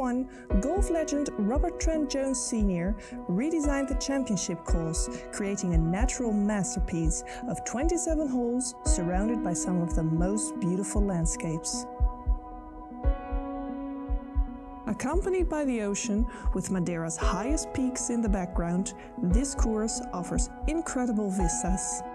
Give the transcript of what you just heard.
2001, golf legend Robert Trent Jones Sr. redesigned the championship course, creating a natural masterpiece of 27 holes surrounded by some of the most beautiful landscapes. Accompanied by the ocean, with Madeira's highest peaks in the background, this course offers incredible vistas.